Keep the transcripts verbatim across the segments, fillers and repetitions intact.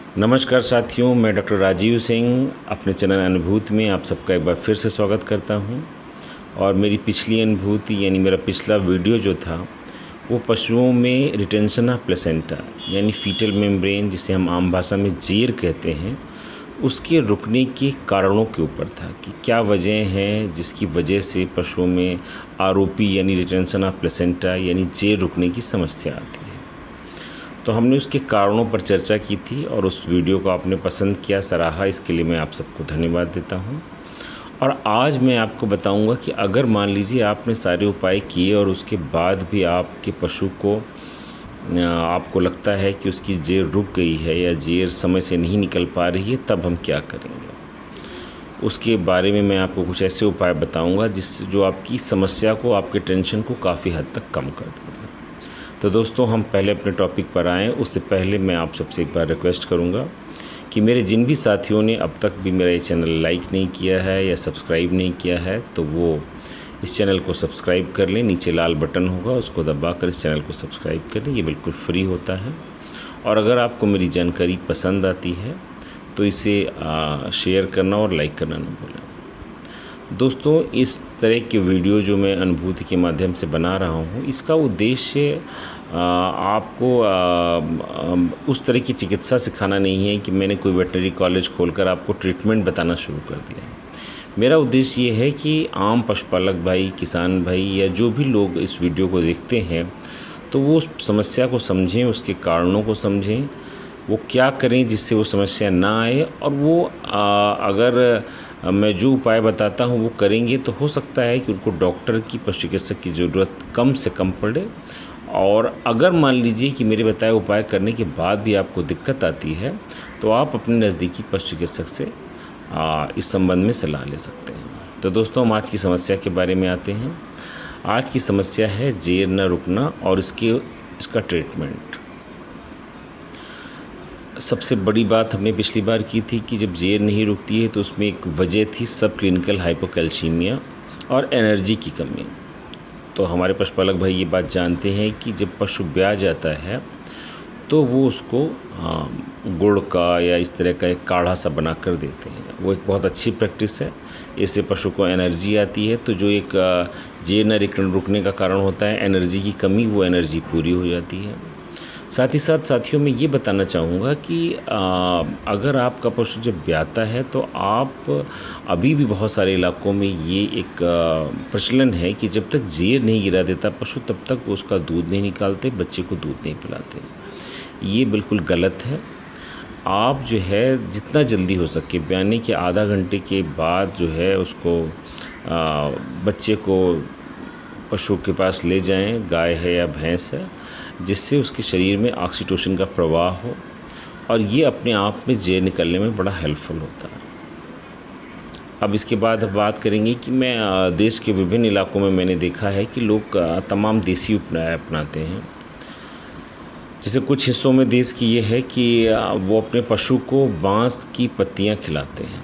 नमस्कार साथियों, मैं डॉक्टर राजीव सिंह अपने चैनल अनुभूति में आप सबका एक बार फिर से स्वागत करता हूं। और मेरी पिछली अनुभूति यानी मेरा पिछला वीडियो जो था वो पशुओं में रिटेंशन ऑफ प्लेसेंटा यानी फीटल मेम्ब्रेन, जिसे हम आम भाषा में जेर कहते हैं, उसके रुकने के कारणों के ऊपर था कि क्या वजह हैं जिसकी वजह से पशुओं में आरओपी यानी रिटेंशन ऑफ प्लेसेंटा यानी जेर रुकने की समस्या आती है। तो हमने उसके कारणों पर चर्चा की थी और उस वीडियो को आपने पसंद किया, सराहा, इसके लिए मैं आप सबको धन्यवाद देता हूं। और आज मैं आपको बताऊंगा कि अगर मान लीजिए आपने सारे उपाय किए और उसके बाद भी आपके पशु को आपको लगता है कि उसकी जेर रुक गई है या जेर समय से नहीं निकल पा रही है, तब हम क्या करेंगे। उसके बारे में मैं आपको कुछ ऐसे उपाय बताऊँगा जिससे जो आपकी समस्या को, आपके टेंशन को काफ़ी हद तक कम कर देंगे। तो दोस्तों, हम पहले अपने टॉपिक पर आएँ उससे पहले मैं आप सबसे एक बार रिक्वेस्ट करूंगा कि मेरे जिन भी साथियों ने अब तक भी मेरा ये चैनल लाइक नहीं किया है या सब्सक्राइब नहीं किया है, तो वो इस चैनल को सब्सक्राइब कर लें। नीचे लाल बटन होगा, उसको दबाकर इस चैनल को सब्सक्राइब कर लें। ये बिल्कुल फ्री होता है। और अगर आपको मेरी जानकारी पसंद आती है तो इसे आ, शेयर करना और लाइक करना ना भूलें। दोस्तों, इस तरह के वीडियो जो मैं अनुभूति के माध्यम से बना रहा हूँ, इसका उद्देश्य आपको उस तरह की चिकित्सा सिखाना नहीं है कि मैंने कोई वेटनरी कॉलेज खोलकर आपको ट्रीटमेंट बताना शुरू कर दिया है। मेरा उद्देश्य ये है कि आम पशुपालक भाई, किसान भाई या जो भी लोग इस वीडियो को देखते हैं तो वो उस समस्या को समझें, उसके कारणों को समझें, वो क्या करें जिससे वो समस्या ना आए। और वो आ, अगर मैं जो उपाय बताता हूँ वो करेंगे तो हो सकता है कि उनको डॉक्टर की, पशु चिकित्सक की ज़रूरत कम से कम पड़े। और अगर मान लीजिए कि मेरे बताए उपाय करने के बाद भी आपको दिक्कत आती है तो आप अपने नज़दीकी पशु चिकित्सक से आ, इस संबंध में सलाह ले सकते हैं। तो दोस्तों, हम आज की समस्या के बारे में आते हैं। आज की समस्या है जेर न रुकना और इसके इसका ट्रीटमेंट। सबसे बड़ी बात हमने पिछली बार की थी कि जब जेर नहीं रुकती है तो उसमें एक वजह थी सब क्लिनिकल हाइपोकैल्सीमिया और एनर्जी की कमी। तो हमारे पशुपालक भाई ये बात जानते हैं कि जब पशु ब्याह जाता है तो वो उसको गुड़ का या इस तरह का एक काढ़ा सा बना कर देते हैं। वो एक बहुत अच्छी प्रैक्टिस है, इससे पशु को एनर्जी आती है। तो जो एक जेर न रुकने का कारण होता है एनर्जी की कमी, वो एनर्जी पूरी हो जाती है। साथ ही साथ साथियों, मैं ये बताना चाहूँगा कि आ, अगर आपका पशु जब ब्याता है तो आप अभी भी बहुत सारे इलाकों में ये एक प्रचलन है कि जब तक जेर नहीं गिरा देता पशु तब तक वो उसका दूध नहीं निकालते, बच्चे को दूध नहीं पिलाते। ये बिल्कुल गलत है। आप जो है जितना जल्दी हो सके ब्याने के आधा घंटे के बाद जो है उसको आ, बच्चे को पशु के पास ले जाएं, गाय है या भैंस है, जिससे उसके शरीर में ऑक्सीटोसिन का प्रवाह हो और ये अपने आप में जेर निकलने में बड़ा हेल्पफुल होता है। अब इसके बाद हम बात करेंगे कि मैं देश के विभिन्न इलाकों में मैंने देखा है कि लोग तमाम देसी उपाय अपनाते हैं। जैसे कुछ हिस्सों में देश की ये है कि वो अपने पशु को बांस की पत्तियां खिलाते हैं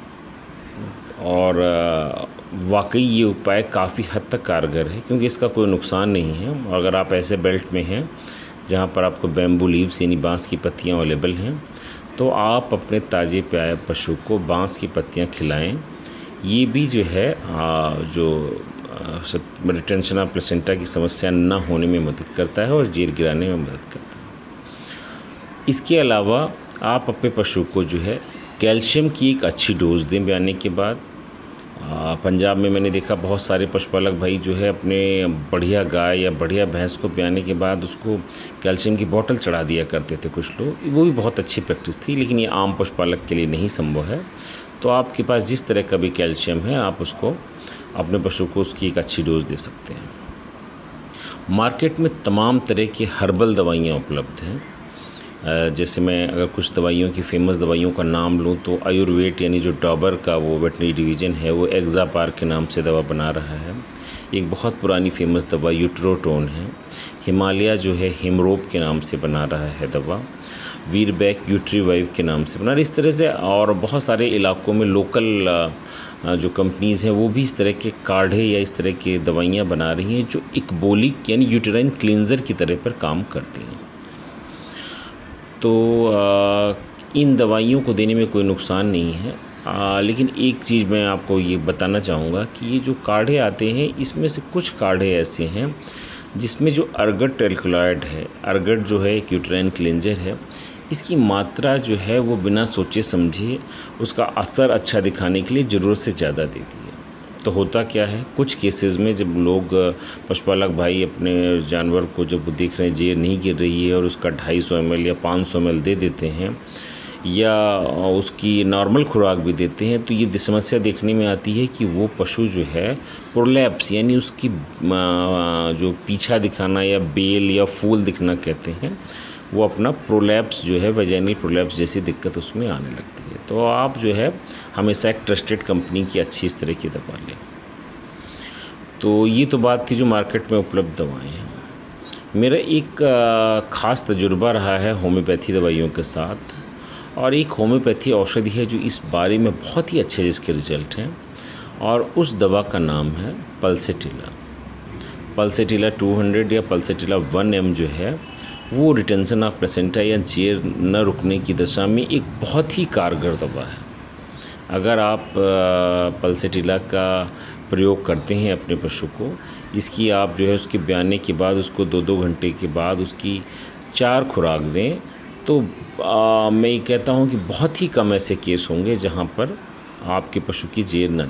और वाकई ये उपाय काफ़ी हद तक कारगर है क्योंकि इसका कोई नुकसान नहीं है। और अगर आप ऐसे बेल्ट में हैं जहाँ पर आपको बैम्बू लीव्स यानी बांस की पत्तियाँ अवेलेबल हैं तो आप अपने ताज़े प्याए पशु को बांस की पत्तियाँ खिलाएं। ये भी जो है आ, जो रिटेंशन ऑफ प्लेसेंटा की समस्या न होने में मदद करता है और जेर गिराने में मदद करता है। इसके अलावा आप अपने पशु को जो है कैल्शियम की एक अच्छी डोज दें ब्याने के बाद। पंजाब में मैंने देखा बहुत सारे पशुपालक भाई जो है अपने बढ़िया गाय या बढ़िया भैंस को ब्याने के बाद उसको कैल्शियम की बोतल चढ़ा दिया करते थे कुछ लोग। वो भी बहुत अच्छी प्रैक्टिस थी, लेकिन ये आम पशुपालक के लिए नहीं संभव है। तो आपके पास जिस तरह का भी कैल्शियम है आप उसको अपने पशु को उसकी एक अच्छी डोज दे सकते हैं। मार्केट में तमाम तरह की हर्बल दवाइयाँ उपलब्ध हैं। जैसे मैं अगर कुछ दवाइयों की फेमस दवाइयों का नाम लूँ तो आयुर्वेद यानी जो डॉबर का वो वेटनरी डिवीज़न है वो एक्जापार के नाम से दवा बना रहा है। एक बहुत पुरानी फेमस दवा यूट्रोटोन है। हिमालय जो है हिमरोप के नाम से बना रहा है दवा। वीरबैक यूट्रीवाइव के नाम से बना रहा है। इस तरह से और बहुत सारे इलाकों में लोकल जो कंपनीज़ हैं वो भी इस तरह के काढ़े या इस तरह की दवाइयाँ बना रही हैं जो इकबोलिक यानी यूटेराइन क्लींजर की तरह पर काम करती हैं। तो इन दवाइयों को देने में कोई नुकसान नहीं है। आ, लेकिन एक चीज़ मैं आपको ये बताना चाहूँगा कि ये जो काढ़े आते हैं इसमें से कुछ काढ़े ऐसे हैं जिसमें जो अर्गट टेल्कुलॉइड है, अर्गट जो है एक यूट्राइन क्लेंजर है, इसकी मात्रा जो है वो बिना सोचे समझे उसका असर अच्छा दिखाने के लिए ज़रूरत से ज़्यादा देती है। तो होता क्या है, कुछ केसेस में जब लोग पशुपालक भाई अपने जानवर को जब वो देख रहे हैं जेर नहीं गिर रही है और उसका ढाई सौ एम एल या पाँच सौ एम एल दे देते हैं या उसकी नॉर्मल खुराक भी देते हैं, तो ये समस्या देखने में आती है कि वो पशु जो है प्रोलैप्स यानी उसकी जो पीछा दिखाना या बेल या फूल दिखना कहते हैं, वो अपना प्रोलैप्स जो है वेजाइनल प्रोलैप्स जैसी दिक्कत उसमें आने लगती है। तो आप जो है हमेशा एक ट्रस्टेड कंपनी की अच्छी इस तरह की दवा लें। तो ये तो बात थी जो मार्केट में उपलब्ध दवाएं हैं। मेरा एक ख़ास तजुर्बा रहा है होम्योपैथी दवाइयों के साथ, और एक होम्योपैथी औषधि है जो इस बारे में बहुत ही अच्छे जिसके रिजल्ट हैं, और उस दवा का नाम है पल्सेटिला। पल्सेटिला टू हंड्रेड या पल्सेटिला वन एम जो है वो रिटेंशन ऑफ प्लेसेंटा या जेर न रुकने की दशा में एक बहुत ही कारगर दवा है। अगर आप पल्सेटिला का प्रयोग करते हैं अपने पशु को, इसकी आप जो है उसके ब्याने के बाद उसको दो दो घंटे के बाद उसकी चार खुराक दें, तो आ, मैं ये कहता हूँ कि बहुत ही कम ऐसे केस होंगे जहाँ पर आपके पशु की जेर ना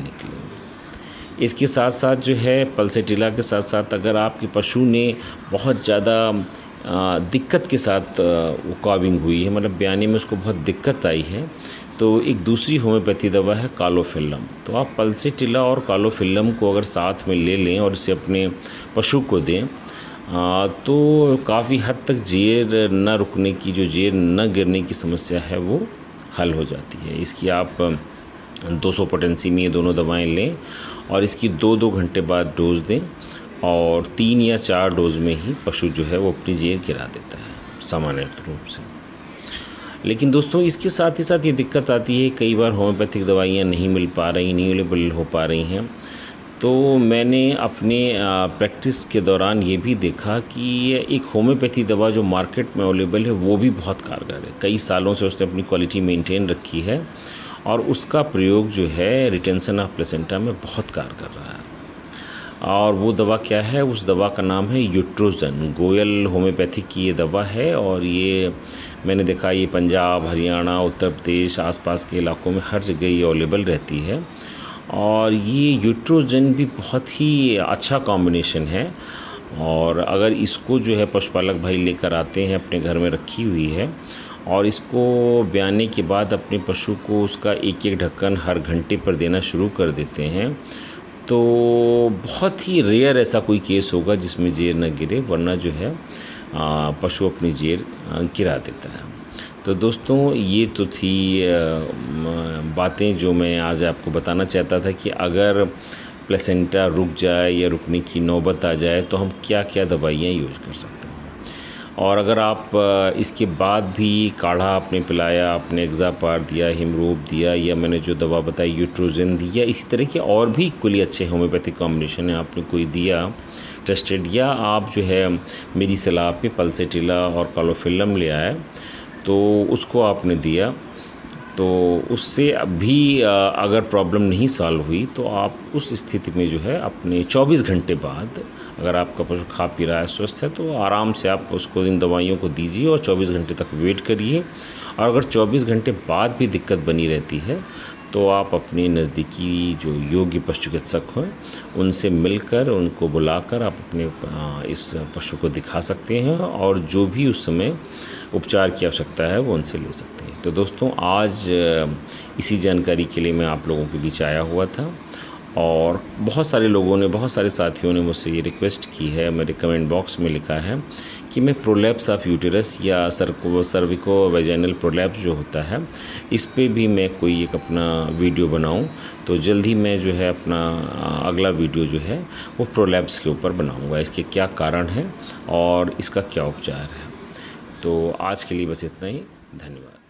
निकले। इसके साथ साथ जो है पल्सेटिला के साथ साथ अगर आपके पशु ने बहुत ज़्यादा दिक्कत के साथ वो काविंग हुई है, मतलब ब्याने में उसको बहुत दिक्कत आई है, तो एक दूसरी होम्योपैथी दवा है कालोफिल्लम। तो आप पल्सेटिला और कालोफिल्लम को अगर साथ में ले लें और इसे अपने पशु को दें आ, तो काफ़ी हद तक जेर न रुकने की, जो जेर न गिरने की समस्या है वो हल हो जाती है। इसकी आप दो सौ पोटेंसी में ये दोनों दवाएं लें और इसकी दो दो घंटे बाद डोज दें, और तीन या चार डोज में ही पशु जो है वो अपनी जेर गिरा देता है सामान्य रूप से। लेकिन दोस्तों इसके साथ ही साथ ये दिक्कत आती है, कई बार होम्योपैथिक दवाइयाँ नहीं मिल पा रही, नहीं अवेलेबल हो पा रही हैं। तो मैंने अपने प्रैक्टिस के दौरान ये भी देखा कि एक होम्योपैथी दवा जो मार्केट में अवेलेबल है वो भी बहुत कारगर है। कई सालों से उसने अपनी क्वालिटी मेंटेन रखी है और उसका प्रयोग जो है रिटेंशन ऑफ प्लेसेंटा में बहुत कारगर रहा है। और वो दवा क्या है, उस दवा का नाम है यूट्रोजन। गोयल होम्योपैथिक की ये दवा है, और ये मैंने देखा ये पंजाब, हरियाणा, उत्तर प्रदेश आसपास के इलाकों में हर जगह ये अवेलेबल रहती है। और ये यूट्रोजन भी बहुत ही अच्छा कॉम्बिनेशन है, और अगर इसको जो है पशुपालक भाई लेकर आते हैं, अपने घर में रखी हुई है, और इसको ब्याने के बाद अपने पशु को उसका एक एक ढक्कन हर घंटे पर देना शुरू कर देते हैं, तो बहुत ही रेयर ऐसा कोई केस होगा जिसमें जेर न गिरे, वरना जो है पशु अपनी जेर गिरा देता है। तो दोस्तों ये तो थी बातें जो मैं आज आपको बताना चाहता था कि अगर प्लेसेंटा रुक जाए या रुकने की नौबत आ जाए तो हम क्या क्या दवाइयाँ यूज कर सकते हैं। और अगर आप इसके बाद भी काढ़ा आपने पिलाया, आपने एक्जापार दिया, हिमरोप दिया, या मैंने जो दवा बताई यूट्रोजन दी, या इसी तरह के और भी कुछ अच्छे होम्योपैथिक कॉम्बिनेशन है आपने कोई दिया ट्रस्टेड, या आप जो है मेरी सलाह पे पल्सेटिला और कालोफिल्लम ले आए तो उसको आपने दिया, तो उससे भी अगर प्रॉब्लम नहीं सॉल्व हुई तो आप उस स्थिति में जो है अपने चौबीस घंटे बाद, अगर आपका पशु खा पी रहा है, स्वस्थ है, तो आराम से आप उसको इन दवाइयों को दीजिए और चौबीस घंटे तक वेट करिए। और अगर चौबीस घंटे बाद भी दिक्कत बनी रहती है तो आप अपने नज़दीकी जो योग्य पशु चिकित्सक हैं उनसे मिलकर, उनको बुलाकर आप अपने इस पशु को दिखा सकते हैं, और जो भी उस समय उपचार की आवश्यकता है वो उनसे ले सकते हैं। तो दोस्तों आज इसी जानकारी के लिए मैं आप लोगों के बीच आया हुआ था, और बहुत सारे लोगों ने, बहुत सारे साथियों ने मुझसे ये रिक्वेस्ट की है, मेरे कमेंट बॉक्स में लिखा है कि मैं प्रोलैप्स ऑफ यूटेरस या सर्को सर्विको वेजाइनल प्रोलैप्स जो होता है इस पे भी मैं कोई एक अपना वीडियो बनाऊं। तो जल्द ही मैं जो है अपना अगला वीडियो जो है वो प्रोलैप्स के ऊपर बनाऊंगा, इसके क्या कारण हैं और इसका क्या उपचार है। तो आज के लिए बस इतना ही, धन्यवाद।